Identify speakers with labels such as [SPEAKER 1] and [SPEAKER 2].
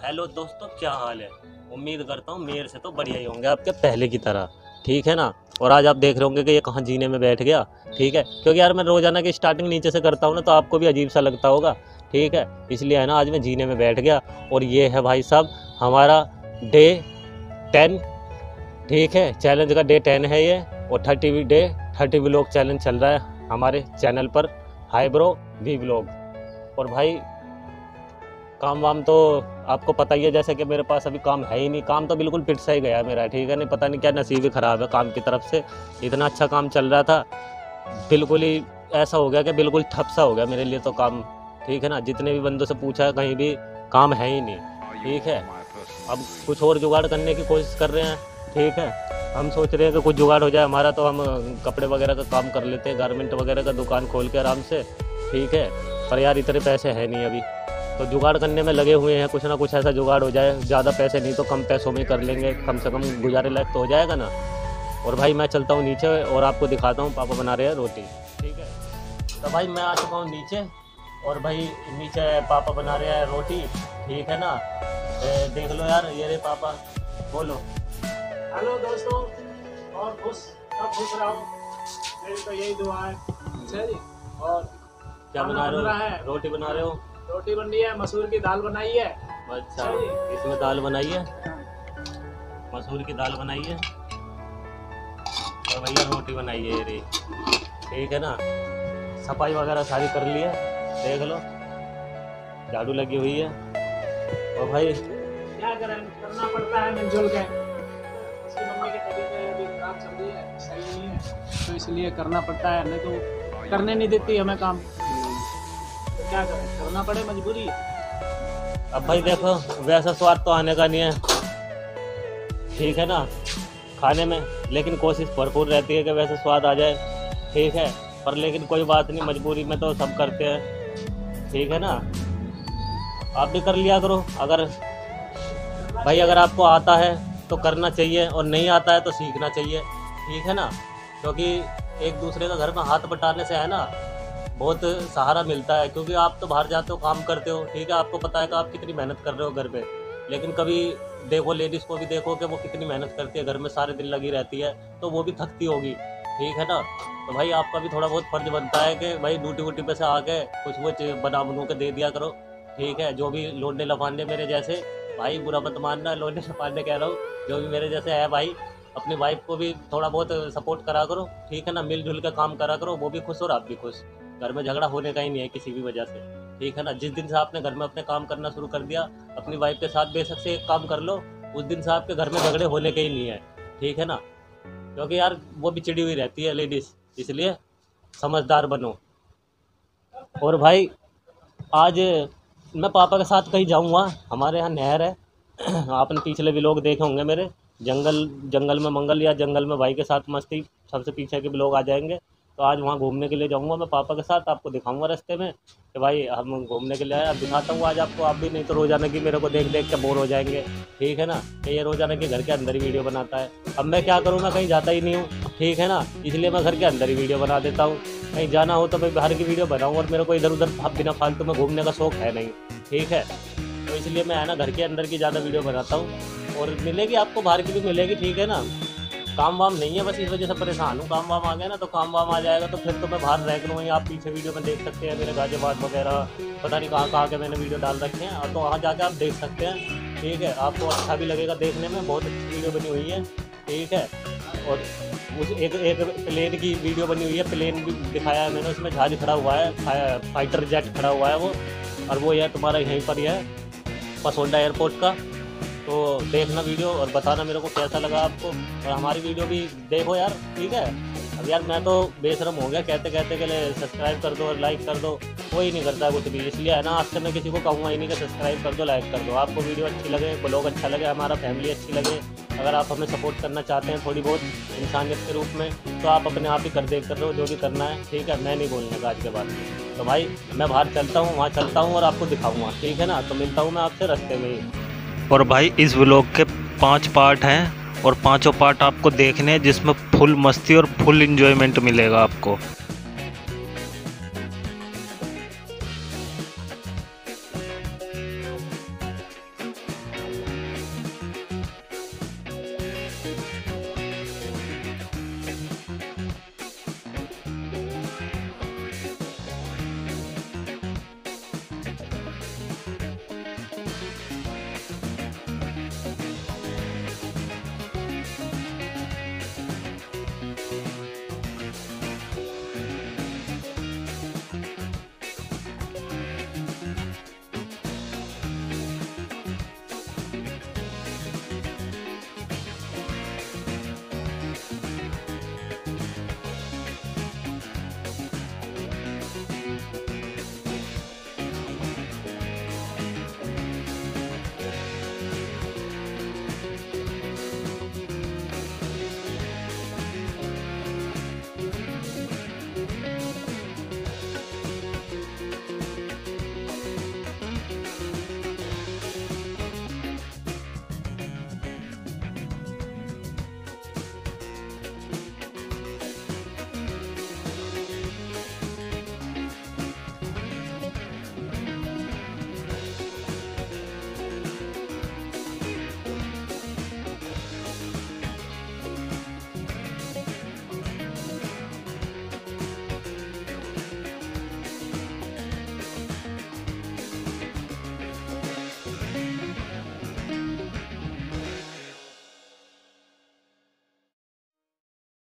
[SPEAKER 1] Hello दोस्तों, क्या हाल है। उम्मीद करता हूँ मेरे से तो बढ़िया ही होंगे आपके पहले की तरह, ठीक है ना। और आज आप देख रहे होंगे कि ये कहाँ जीने में बैठ गया, ठीक है। क्योंकि यार मैं रोज़ाना की स्टार्टिंग नीचे से करता हूँ ना, तो आपको भी अजीब सा लगता होगा, ठीक है। इसलिए है ना, आज मैं जीने में बैठ गया। और ये है भाई साहब हमारा डे 10, ठीक है। चैलेंज का डे 10 है ये। और 30 व्लॉग चैलेंज चल रहा है हमारे चैनल पर, हाई ब्रो वी व्लॉग। और भाई काम वाम तो आपको पता ही है, जैसे कि मेरे पास अभी काम है ही नहीं। काम तो बिल्कुल पिट सा ही गया है मेरा, ठीक है। नहीं पता नहीं क्या नसीब ही ख़राब है काम की तरफ से। इतना अच्छा काम चल रहा था, बिल्कुल ही ऐसा हो गया कि बिल्कुल ठप सा हो गया मेरे लिए तो काम, ठीक है ना। जितने भी बंदों से पूछा कहीं भी काम है ही नहीं, ठीक है। अब कुछ और जुगाड़ करने की कोशिश कर रहे हैं, ठीक है। हम सोच रहे हैं कि कुछ जुगाड़ हो जाए हमारा, तो हम कपड़े वगैरह का काम कर लेते हैं, गारमेंट वगैरह का दुकान खोल के आराम से, ठीक है। पर यार इतने पैसे हैं नहीं अभी, तो जुगाड़ करने में लगे हुए हैं। कुछ ना कुछ ऐसा जुगाड़ हो जाए, ज़्यादा पैसे नहीं तो कम पैसों में कर लेंगे, कम से कम गुजारे लायक तो हो जाएगा ना। और भाई मैं चलता हूँ नीचे और आपको दिखाता हूँ पापा बना रहे हैं रोटी, ठीक है। तो भाई मैं आ चुका हूँ नीचे, और भाई नीचे पापा बना रहे हैं रोटी, ठीक है ना। देख लो यार, ये रे पापा, बोलो।
[SPEAKER 2] हेलो दोस्तों, और खुश रहो, मेरी तो यही दुआ है। अच्छा जी, और
[SPEAKER 1] क्या बना रहे हो? रोटी बना रहे हो?
[SPEAKER 2] रोटी बन रही है, मसूर की दाल बनाई है।
[SPEAKER 1] अच्छा, इसमें दाल बनाई है, मसूर की दाल बनाई है, और भैया रोटी बनाई है ये रे, ठीक है ना। सफाई वगैरह सारी कर ली है, देख लो, झाड़ू लगी हुई है। और भाई
[SPEAKER 2] क्या करें, करना पड़ता है मिलजुल के। उसकी मम्मी की तबीयत अभी खराब चल रही है, सही नहीं है, तो इसलिए करना पड़ता है, नहीं तो करने नहीं देती हमें काम। तो क्या करें, करना पड़े, मजबूरी।
[SPEAKER 1] अब भाई देखो, वैसा स्वाद तो आने का नहीं है, ठीक है ना, खाने में। लेकिन कोशिश भरपूर रहती है कि वैसे स्वाद आ जाए, ठीक है। पर लेकिन कोई बात नहीं, मजबूरी में तो सब करते हैं, ठीक है ना। आप भी कर लिया करो, अगर भाई अगर आपको आता है तो करना चाहिए, और नहीं आता है तो सीखना चाहिए, ठीक है ना। क्योंकि एक दूसरे का घर में हाथ बटाने से है ना, बहुत सहारा मिलता है। क्योंकि आप तो बाहर जाते हो, काम करते हो, ठीक है, आपको पता है कि आप कितनी मेहनत कर रहे हो घर पे। लेकिन कभी देखो, लेडीज़ को भी देखो कि वो कितनी मेहनत करती है, घर में सारे दिन लगी रहती है, तो वो भी थकती होगी, ठीक है ना। तो भाई आपका भी थोड़ा बहुत फर्ज बनता है कि भाई ड्यूटी वूटी पे से आके कुछ बना बनू के दे दिया करो, ठीक है। जो भी लोंडे लफांडे मेरे जैसे, भाई बुरा मत मानना, लोंडे लफांडे कह रहा हूँ, जो भी मेरे जैसे है भाई, अपनी वाइफ को भी थोड़ा बहुत सपोर्ट करा करो, ठीक है ना। मिलजुल के काम करा करो, वो भी खुश और आप भी खुश। घर में झगड़ा होने का ही नहीं है किसी भी वजह से, ठीक है ना। जिस दिन से आपने घर में अपने काम करना शुरू कर दिया, अपनी वाइफ के साथ बेशक से एक काम कर लो, उस दिन से आपके घर में झगड़े होने के ही नहीं है, ठीक है ना। क्योंकि यार वो भी चिड़ी हुई रहती है लेडीज़, इसलिए समझदार बनो। और भाई आज मैं पापा के साथ कहीं जाऊंगा, हमारे यहाँ नहर है आपने पिछले व्लॉग देखे होंगे मेरे, जंगल में मंगल या जंगल में भाई के साथ मस्ती, सबसे पीछे के व्लॉग आ जाएंगे। तो आज वहाँ घूमने के लिए जाऊँगा मैं पापा के साथ, आपको दिखाऊंगा रास्ते में कि भाई हम घूमने के लिए आए। अब दिखाता हूँ आज आपको, आप भी नहीं तो रोज़ाना की मेरे को देख देख के बोर हो जाएंगे, ठीक है ना। कि ये रोज़ाना के घर के अंदर ही वीडियो बनाता है। अब मैं क्या करूँ, मैं कहीं जाता ही नहीं हूँ, ठीक है ना, इसलिए मैं घर के अंदर ही वीडियो बना देता हूँ। कहीं जाना हो तो मैं बाहर की वीडियो बनाऊँ, और मेरे को इधर उधर बिना फालतू में घूमने का शौक़ है नहीं, ठीक है। तो इसलिए मैं है ना घर के अंदर की ज़्यादा वीडियो बनाता हूँ, और मिलेगी आपको बाहर की भी मिलेगी, ठीक है ना। काम वाम नहीं है, बस इस वजह से परेशान हूँ। काम वाम आ गया ना, तो काम वाम आ जाएगा तो फिर तो मैं बाहर रह करूँगा। आप पीछे वीडियो में देख सकते हैं मेरे गाजियाबाद वगैरह, पता नहीं कहाँ के मैंने वीडियो डाल रखे हैं, तो वहाँ जाके आप देख सकते हैं, ठीक है। आपको अच्छा भी लगेगा देखने में, बहुत अच्छी वीडियो बनी हुई है, ठीक है। और उस एक प्लेन की वीडियो बनी हुई है, प्लेन भी दिखाया है मैंने, उसमें जहाज खड़ा हुआ है, फाइटर जेट खड़ा हुआ है वो, और वो यह तुम्हारा यहीं पर ही है, पसोंडा एयरपोर्ट का। तो देखना वीडियो और बताना मेरे को कैसा लगा आपको, और हमारी वीडियो भी देखो यार, ठीक है। अब यार मैं तो बेशरम हो गया कहते कहते के लिए सब्सक्राइब कर दो और लाइक कर दो, कोई नहीं करता कुछ भी। इसलिए है ना, आज से मैं किसी को कहूँगा ही नहीं कि सब्सक्राइब कर दो, लाइक कर दो। आपको वीडियो अच्छी लगे, ब्लॉग अच्छा लगे, हमारा फैमिली अच्छी लगे, अगर आप हमें सपोर्ट करना चाहते हैं थोड़ी बहुत इंसानियत के रूप में, तो आप अपने आप ही कर देख कर रहे हो जो भी करना है, ठीक है। मैं नहीं बोलने का आज के बाद। तो भाई मैं बाहर चलता हूँ, वहाँ चलता हूँ और आपको दिखाऊँगा, ठीक है ना। तो मिलता हूँ मैं आपसे रास्ते में ही।
[SPEAKER 3] और भाई इस व्लॉग के 5 पार्ट हैं, और पांचों पार्ट आपको देखने हैं, जिसमें फुल मस्ती और फुल एंजॉयमेंट मिलेगा आपको।